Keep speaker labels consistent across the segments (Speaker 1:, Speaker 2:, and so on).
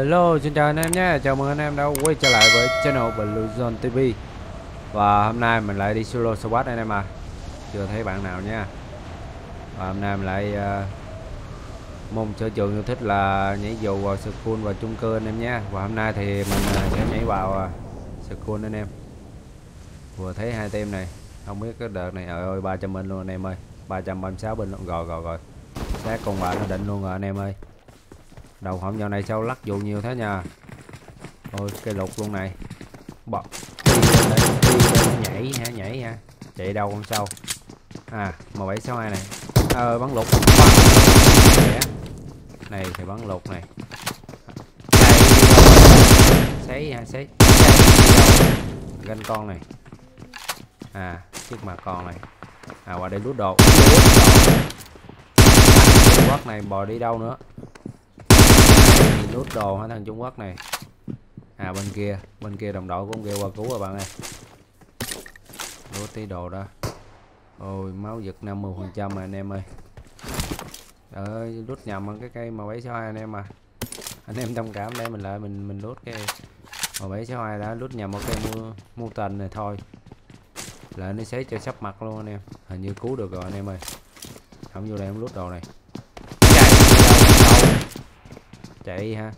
Speaker 1: Hello, xin chào anh em nhé. Chào mừng anh em đã quay trở lại với channel Blue Zone TV. Và hôm nay mình lại đi solo squad anh em à. Chưa thấy bạn nào nha. Và hôm nay mình lại môn sở trường yêu thích là nhảy dù vào school và chung cư anh em nhé. Và hôm nay thì mình sẽ nhảy vào school anh em. Vừa thấy hai team này, không biết cái đợt này ơi 300 bên luôn anh em ơi. 336 bên luôn rồi. Xác con bạn nó định luôn rồi anh em ơi. Đầu hổng dạo này sao lắc dù nhiều thế nha. Ôi cây lục luôn này. Bật nhảy ha. Chạy đâu con sâu. À M762 này. Bắn lục. Này thì bắn lục này. Sấy. Ganh con này. À trước mặt con này. À qua đây lút đồ. Trung Quốc này bò đi đâu nữa. Lút đồ hả thằng Trung Quốc này. À bên kia đồng đội của ông kia qua cứu rồi bạn ơi. Lút tí đồ đó. Ôi máu giật 50% rồi anh em ơi. Ơi lút nhầm cái cây M762 anh em à. Anh em thông cảm để mình lại mình lút cái M762 đã lút nhầm một cây mua tần này thôi. Lại nó xé cho sắp mặt luôn anh em. Hình như cứu được rồi anh em ơi. Không vô đây em lút đồ này. Chạy ha.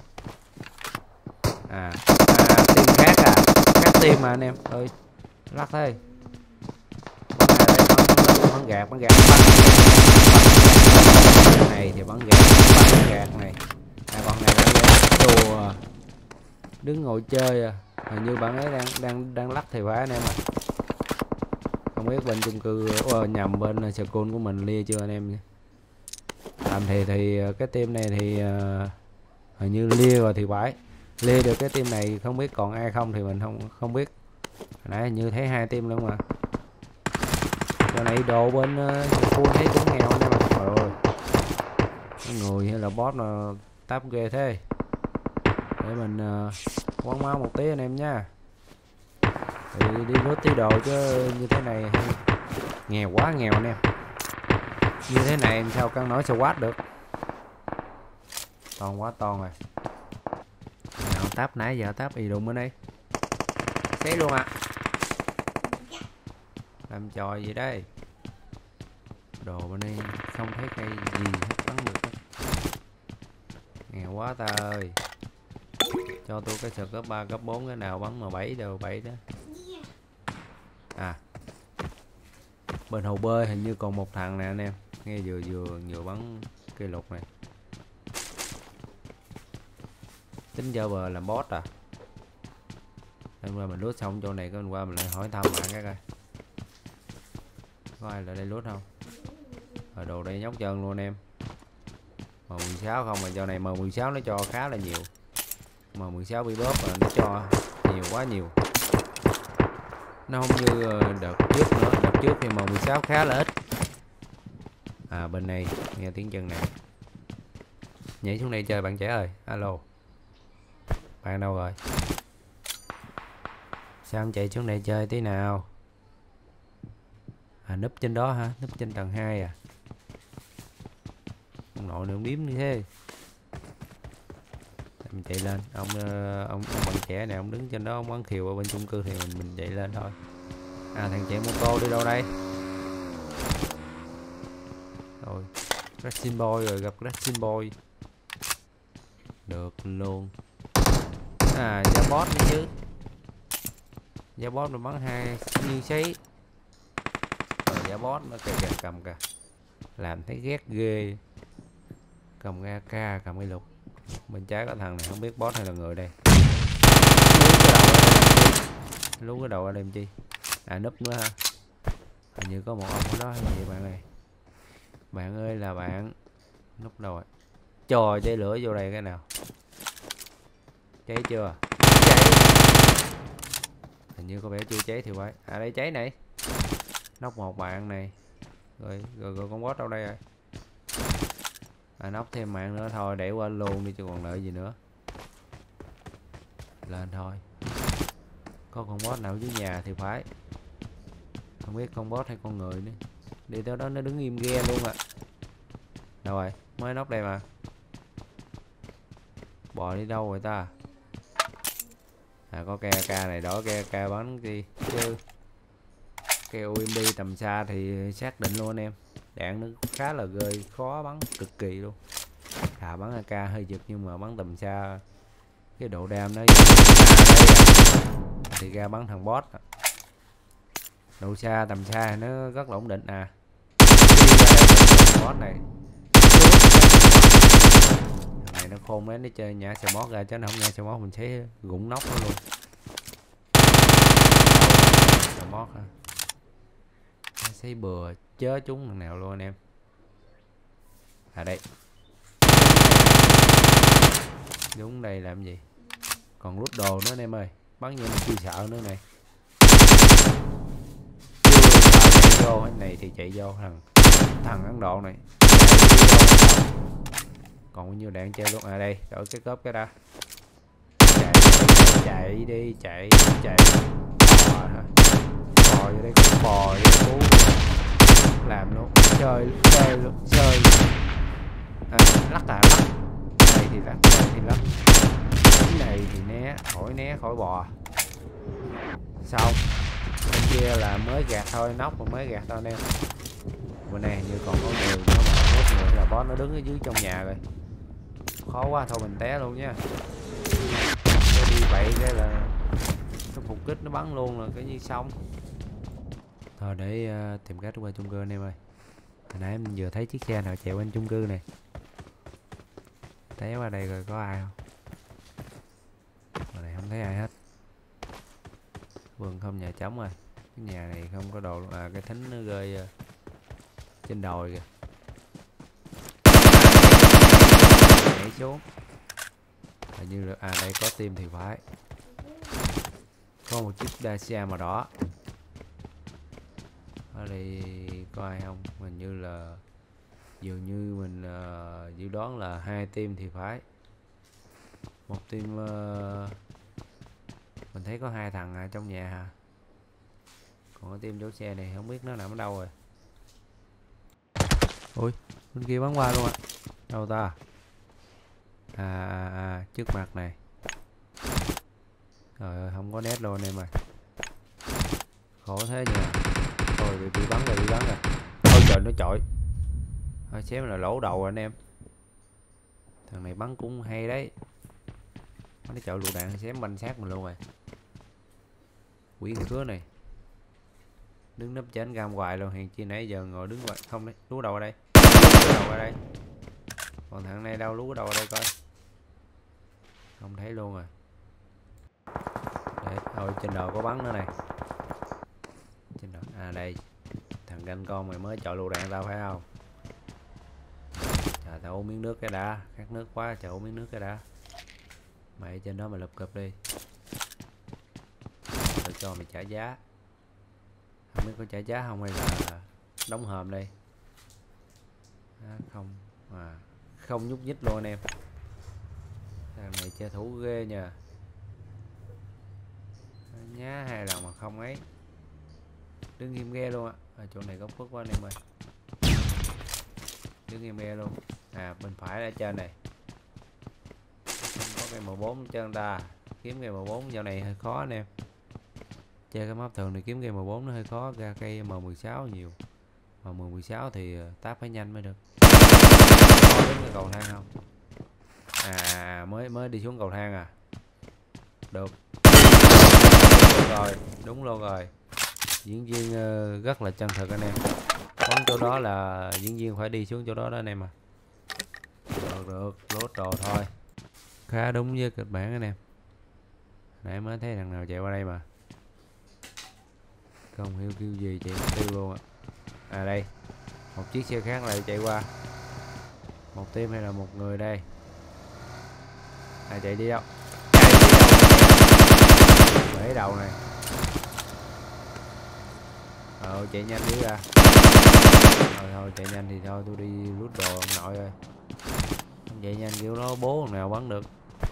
Speaker 1: Team khác khác team mà anh em ơi. Lắc thế. Bắn gạt này thì bắn gạt này. Con này đùa đứng ngồi chơi à. Hình như bạn ấy đang lắc thì phải anh em à. Không biết bên chung cư nhầm bên school của mình lia chưa anh em. Làm thì cái team này thì hình như lia rồi thì phải. Lia được cái team này không biết còn ai không thì mình không biết. Nãy hình như thấy hai team luôn mà. Giờ này đồ bên school thấy cũng nghèo anh em ạ. Trời ơi. Người hay là boss mà táp ghê thế. Để mình quăng máu một tí anh em nha. Thì đi lướt tí đồ chứ như thế này nghèo quá nghèo anh em. Như thế này em sao căng nói squad được. To quá to rồi. Nào táp nãy giờ táp y đụng bên đây. Xé luôn à. Làm trò gì đây. Đồ bên đây không thấy cây gì hết bắn được hết. Nghèo quá ta ơi. Cho tôi cái sờ cấp 3 cấp 4 cái nào bắn M7 đều 7 đó. À. Bên hồ bơi hình như còn một thằng nè anh em. Nghe vừa bắn cây lục này. Tính giờ bờ làm boss à. Hôm qua mình lút xong chỗ này, hôm qua mình lại hỏi thăm bạn cái coi. Có ai lại đây lút không? Ở đồ đây nhóc chân luôn em. M16 không mà chỗ này M16 nó cho khá là nhiều. M16 bị bóp rồi nó cho quá nhiều. Nó không như đợt trước nữa, đợt trước thì M16 khá là ít. À bên này nghe tiếng chân này. Nhảy xuống đây chơi bạn trẻ ơi. Alo. Bạn đâu rồi? Sao không chạy xuống đây chơi tí nào? À núp trên đó hả? Núp trên tầng 2 à? Ông nội đường điếm như thế. Mình chạy lên. Ông bạn trẻ này ông đứng trên đó ông bắn khiều ở bên chung cư thì mình chạy lên thôi. À thằng chạy mô tô đi đâu đây? Rồi Racing Boy rồi gặp Racing Boy. Được luôn. À giá boss nữa chứ. Giá boss mà bắn hai như sấy. Rồi giá boss nó kìa cầm kìa. Làm thấy ghét ghê. Cầm AK cầm cái lục. Bên trái có thằng này không biết boss hay là người đây. Lú cái đầu ở đây chi. À núp nữa ha. Hình như có một ông ở đó hay gì bạn này. Bạn ơi là bạn. Núp đâu rồi. Trời cháy lửa vô đây cái nào. Cháy chưa? Cháy. Hình như có vẻ chưa cháy thì phải. À đây cháy này. Nóc một bạn này. Rồi con boss đâu đây rồi. À nóc thêm mạng nữa thôi để qua luôn đi chứ còn lợi gì nữa. Lên thôi. Có con boss nào dưới nhà thì phải. Không biết con boss hay con người nữa. Đi tới đó nó đứng im ghe luôn à. Đâu rồi? Mới nóc đây mà. Bò đi đâu rồi ta? À có ke AK này, đó ke AK bắn đi chứ. Cái UMP tầm xa thì xác định luôn anh em. Đạn nó khá là ghê, khó bắn cực kỳ luôn. Thà bắn AK hơi giật nhưng mà bắn tầm xa cái độ đam nó thì ra bắn thằng boss. Độ xa tầm xa nó rất là ổn định à. Boss này thằng này nó khôn đấy, nó chơi nhả xe mót ra chứ nó không nhả xe mót mình sẽ gụng nóc nó luôn. Xe mót hả? Nó sẽ bừa chớ chúng thằng nào luôn anh em. À đây, đúng đây làm gì còn rút đồ nữa anh em ơi, bắn như chưa sợ nữa này. Chưa sợ chạy vô, cái này thì chạy vô thằng Ấn Độ này còn bao nhiêu đạn chơi luôn. À đây đổi cái cốp cái ra, chạy đi chạy bò hả? Bò vô đây, bò vô cú làm luôn, chơi luôn chơi. À, lắc lắc này thì lắc, này thì lắc, cái này thì né khỏi bò. Xong bên kia là mới gạt thôi, nóc mà mới gạt thôi anh em. Bên này như còn có người nữa mà, một người là boss nó đứng ở dưới trong nhà rồi, khó quá thôi mình té luôn nha. Cái đi vậy cái là nó phục kích nó bắn luôn rồi cái như xong. Thôi để tìm cách qua chung cư anh em ơi. Hồi nãy mình vừa thấy chiếc xe nào chạy quanh chung cư này, té qua đây rồi có ai không? Ở này không thấy ai hết, vườn không, nhà trống rồi. Cái nhà này không có đồ luôn. À cái thính nó rơi trên đồi kìa, nhảy xuống. Hình như là đây có team thì phải, có một chiếc Dacia màu đỏ. Ở đây có ai không? Hình như là dường như mình dự đoán là 2 team thì phải. Một team mình thấy có 2 thằng trong nhà hả? Còn cái team chỗ xe này không biết nó nằm ở đâu rồi. Ui bên kia bắn qua luôn ạ. Đâu ta? Trước mặt này. Trời ơi không có nét luôn anh em ơi, khổ thế nhỉ. Thôi bị bắn rồi, ôi trời nó chọi. Thôi xém là lỗ đầu rồi anh em. Thằng này bắn cũng hay đấy, nó chọi lựu đạn xém banh xác mình luôn rồi. Quỷ khứa này đứng nấp trên cam hoài luôn, hèn chi nãy giờ ngồi đứng hoài không đấy. Lú đầu ở đây, lú đầu ở đây, còn thằng này đâu, lú đầu ở đây coi, không thấy luôn rồi. Để thôi trên đầu có bắn nữa này, trên đầu. À đây thằng canh con mày mới chọi lựu đạn tao phải không? Trời tao uống miếng nước cái đã, khát nước quá, trời uống miếng nước cái đã. Mày trên đó mày lập cập đi, tao cho mày trả giá. Không biết có trả giá không hay là đóng hòm đây. Không không nhúc nhích luôn anh em. Thằng này chơi thủ ghê nha, nhá 2 lần mà không ấy, đứng im ghe luôn á. Ở chỗ này có phước quá anh em ơi, đứng im ghe luôn. À bên phải ở trên này không có cây M4 chân ta, kiếm cây M4 dạo này hơi khó anh em. Chơi cái map thường này kiếm cây M4 nó hơi khó, ra cây M16 nhiều. Mà M16 thì táp phải nhanh mới được. Có đến cái cầu thang không? Mới đi xuống cầu thang à? Được. Rồi, đúng luôn rồi. Diễn viên rất là chân thực anh em. Quán chỗ đó là diễn viên phải đi xuống chỗ đó đó anh em à. Được, lốt đồ thôi. Khá đúng với kịch bản anh em. Nãy mới thấy thằng nào chạy qua đây mà. Không hiểu kêu gì chạy mất tiêu luôn ạ. À đây, một chiếc xe khác lại chạy qua. Một team hay là một người đây? Chạy đi đâu? Bể đầu này. Chạy nhanh đi ra. Thôi chạy nhanh thì thôi tôi đi lút đồ ông nội ơi. Không chạy nhanh kiểu đó bố thằng nào bắn được.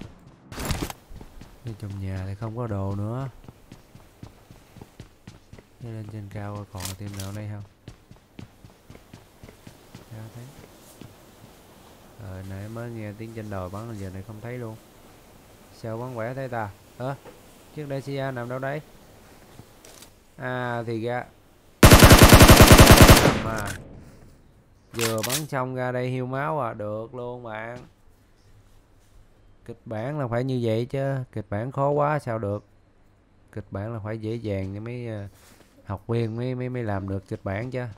Speaker 1: Ở trong nhà thì không có đồ nữa. Đi lên trên cao còn team nào ở đây không? Thấy. Nãy mới nghe tiếng trên đồi bắn, giờ này không thấy luôn. Sao bắn quẻ thế ta? Chiếc Dacia nằm đâu đấy? À thì ra mà vừa bắn xong ra đây hiu máu à, được luôn bạn. Kịch bản là phải như vậy chứ, kịch bản khó quá sao được. Kịch bản là phải dễ dàng cho mấy học viên mới làm được kịch bản chứ.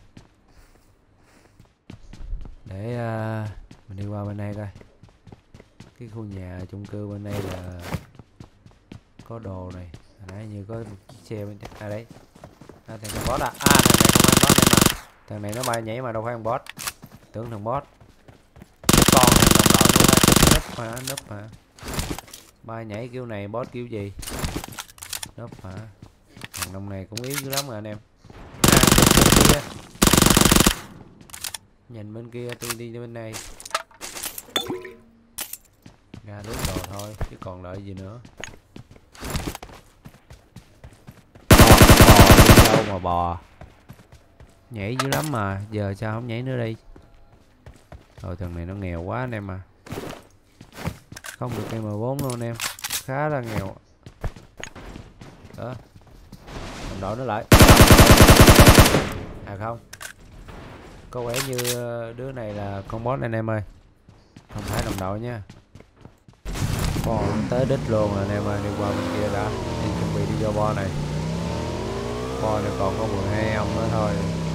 Speaker 1: Để mình đi qua bên đây coi. Cái khu nhà chung cư bên đây là có đồ này. Hồi nãy như có một chiếc xe bên đây. À đấy. Thằng này boss à. À thằng này không phải boss đây mà. Thằng này nó bay nhảy mà đâu phải thằng boss. Tưởng thằng boss. Con thằng đồng đội luôn á. Núp hả? Bay nhảy kiểu này boss kiểu gì? Núp hả? Thằng đông này cũng yếu dữ lắm rồi anh em. À, nhìn bên kia tôi đi bên này. Ra đốt đồ thôi chứ còn đợi gì nữa. Bò đi đâu mà bò. Nhảy dữ lắm mà, giờ sao không nhảy nữa đi. Rồi thằng này nó nghèo quá anh em à. Không được cây M4 luôn anh em. Khá là nghèo. Đó. Đồng đội nó lại. À không. Có vẻ như đứa này là con boss anh em ơi. Không phải đồng đội nha. Còn tới đích luôn rồi anh em ơi, đi qua bên kia đã. Đi chuẩn bị đi vô bo này. Bo này còn có 12 ông nữa thôi.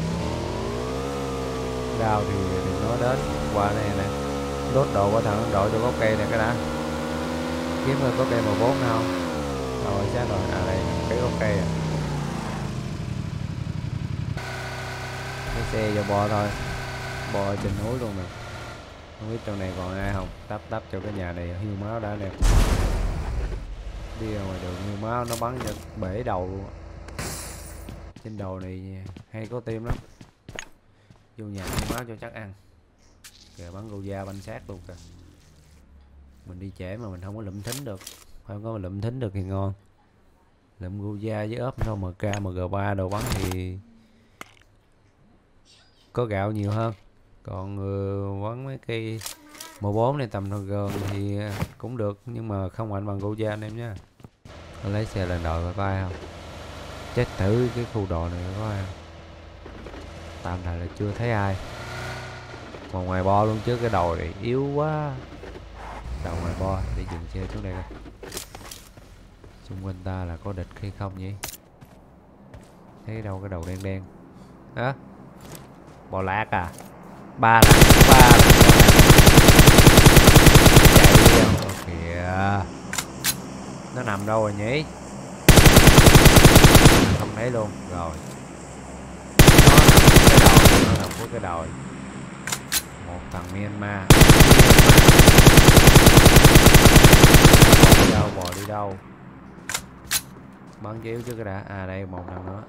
Speaker 1: Đao thì đừng nói đến. Qua đây nè. Đốt đồ của thằng đội cho có cây này cái đã. Kiếm ơi có cây M4 nào không? Rồi xác rồi. À đây cái có cây à. Cái xe vô bo thôi. Bo trên núi luôn nè. Không biết trong này còn ai không. Tắp cho cái nhà này hiu máu đã đẹp. Đi ra ngoài đường hiu máu nó bắn cho bể đầu luôn. Trên đầu này hay có tim lắm. Vô nhà hiu máu cho chắc ăn. Kìa bắn gù da banh sát luôn kìa. Mình đi trễ mà mình không có lụm thính được. Không có lụm thính được thì ngon. Lụm gù da với ốp thôi MK MG3 đồ bắn thì có gạo nhiều hơn. Còn bắn mấy cây M4 này tầm gần thì cũng được, nhưng mà không mạnh bằng Goja anh em nhé. Tôi lấy xe lên đội có ai không? Chết thử cái khu đồ này có ai không? Tạm thời là chưa thấy ai. Còn ngoài bo luôn chứ cái đầu này yếu quá. Đầu ngoài bo để dừng xe xuống đây coi. Xung quanh ta là có địch hay không vậy? Thấy đâu cái đầu đen đen. Á? Bò lạc à? Ba lạc. Chạy đi đâu kìa. Nó nằm đâu rồi nhỉ? Không thấy luôn. Rồi. Nó nằm cuối cái đồi. Một thằng Myanmar. Bò đi đâu? Bắn chiếu chứ cái đã. À đây một thằng nữa.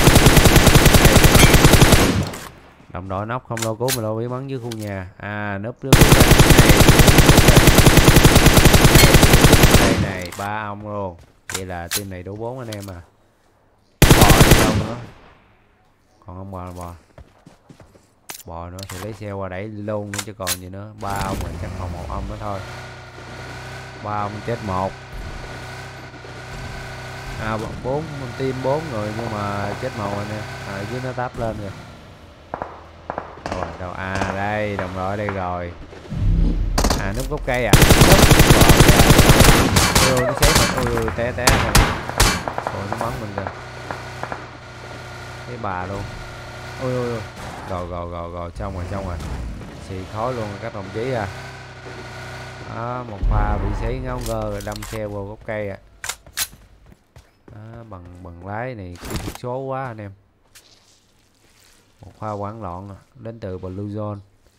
Speaker 1: Đồng đội nóc không lo cứu mà lo bị bắn dưới khu nhà. À núp trước đây này, 3 ông luôn. Vậy là team này đủ 4 anh em à. Bò đi đâu nữa? Còn ông bò là bò nữa thì lấy xe qua đẩy luôn nữa chứ còn gì nữa. 3 ông rồi chắc còn một ông nữa thôi. 3 ông chết một. À 4 team 4 người nhưng mà chết một rồi nè. À dưới nó táp lên rồi. Rồi đâu à đây đồng đội đây rồi. À núp gốc cây à. Ôi nó xém rồi. Té rồi. Rồi nó bắn mình kìa. Thấy bà luôn. Ôi. Rồi xong rồi. Xì khói luôn các đồng chí à. Đó, một pha bị xí ngáo ngơ rồi đâm xe vào gốc cây à. Đó, bằng lái này kỹ thuật số quá anh em. Một pha hoảng loạn đến từ Blue Zone.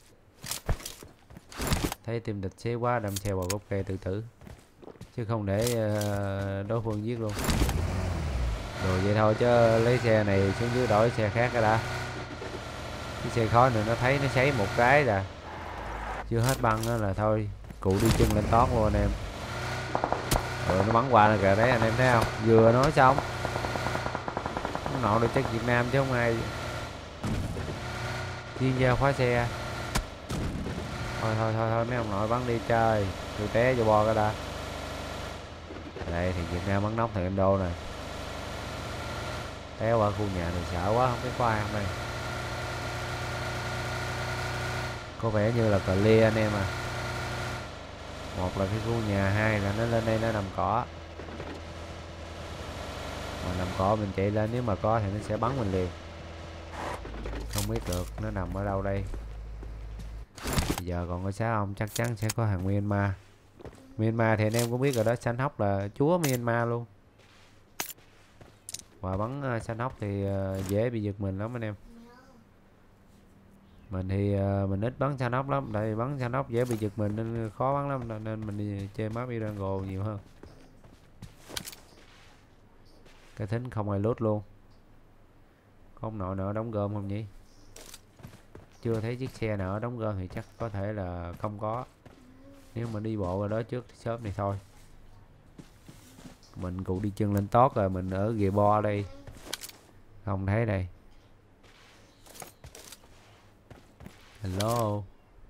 Speaker 1: Thấy team địch xé quá đâm xe vào gốc cây tự tử. Chứ không để đối phương giết luôn. Rồi vậy thôi chứ lấy xe này xuống dưới đổi xe khác cái đã. Cái xe khói này nó thấy nó sấy một cái là chưa hết băng đó là thôi. Cụ đi chân lên tót luôn anh em. Rồi nó bắn qua là kìa đấy anh em thấy không? Vừa nói xong. Ông nội được chắc Việt Nam chứ không ai. Chuyên gia khóa xe. Thôi mấy ông nội bắn đi chơi. Tôi té vô bo cái đã. Đây thì Việt Nam bắn nóc thằng Endo này. Té qua khu nhà này sợ quá, không biết có ai không đây. Có vẻ như là clear anh em à. Một là cái khu nhà, hai là nó lên đây nó nằm cỏ. Mà nằm cỏ mình chạy lên, nếu mà có thì nó sẽ bắn mình liền. Không biết được nó nằm ở đâu đây. Giờ còn có sao không? Chắc chắn sẽ có hàng Myanmar. Myanmar thì anh em cũng biết rồi đó, Xanh Hóc là chúa Myanmar luôn. Và bắn Xanh Hóc thì dễ bị giật mình lắm anh em. Mình thì mình ít bắn Xanh Hóc lắm, tại vì bắn Xanh Hóc dễ bị giật mình nên khó bắn lắm, nên mình đi chơi map Irango nhiều hơn. Cái thính không ai lút luôn. Có ông nội nào đóng gom không nhỉ? Chưa thấy chiếc xe nào đóng gom thì chắc có thể là không có. Nếu mà đi bộ ra đó trước thì shop này thôi. Mình cũng đi chân lên tót rồi, mình ở ghề bo đây. Không thấy đây. Hello.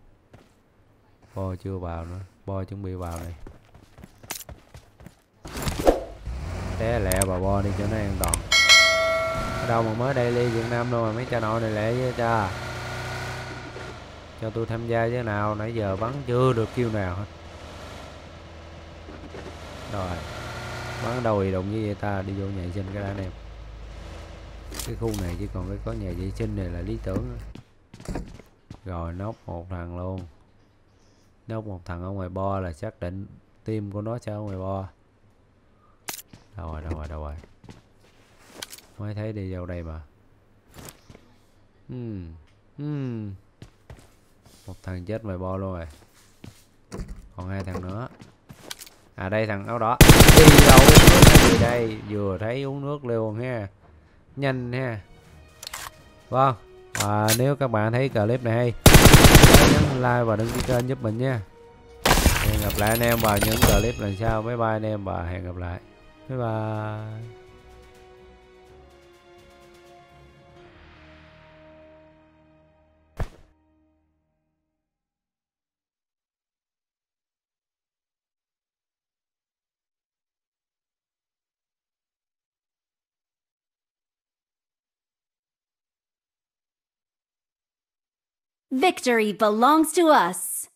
Speaker 1: Bo chưa vào nữa. Bo chuẩn bị vào này. Té lẹ vào bo đi cho nó an toàn. Ở đâu mà mới đây ly Việt Nam đâu mà mấy cha nội này lẹ với cha. Cho tôi tham gia chứ nào, nãy giờ bắn chưa được kill nào hết. Rồi. Bắn đâu thì đụng với vậy ta, đi vô nhà vệ sinh cái đã anh em. Cái khu này chỉ còn cái có nhà vệ sinh này là lý tưởng. Rồi nốt một thằng luôn. Nốt một thằng ở ngoài bo là xác định team của nó sẽ ở ngoài bo. Đâu rồi. Mới thấy đi vào đây mà. Một thằng chết ngoài bo luôn rồi. Còn hai thằng nữa. À đây thằng áo đỏ. Đi đâu gì đây? Vừa thấy uống nước luôn ha. Nhanh ha. Vâng. Và nếu các bạn thấy clip này hay, nhấn like và đăng ký kênh giúp mình nha. Hẹn gặp lại anh em vào những clip lần sau. Bye bye anh em và hẹn gặp lại. Bye bye.
Speaker 2: Victory belongs to us.